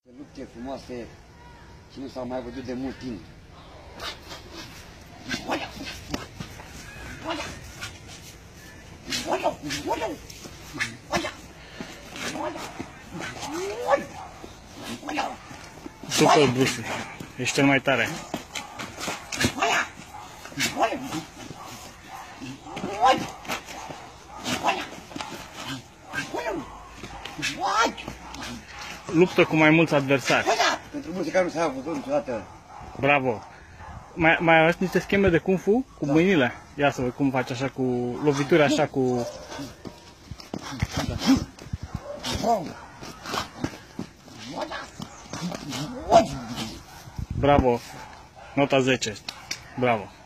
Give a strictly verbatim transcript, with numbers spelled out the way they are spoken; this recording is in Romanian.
Lupte frumoase și nu s-au mai văzut de mult timp. Super Bruce, ești cel mai tare. Luptă cu mai mulți adversari. Pentru mulți care nu s-au văzut niciodată. Bravo. Mai, mai arăți niște scheme de Kung Fu cu mâinile? Ia să văd cum faci așa cu lovituri, așa cu... Bravo. Nota zece. Bravo.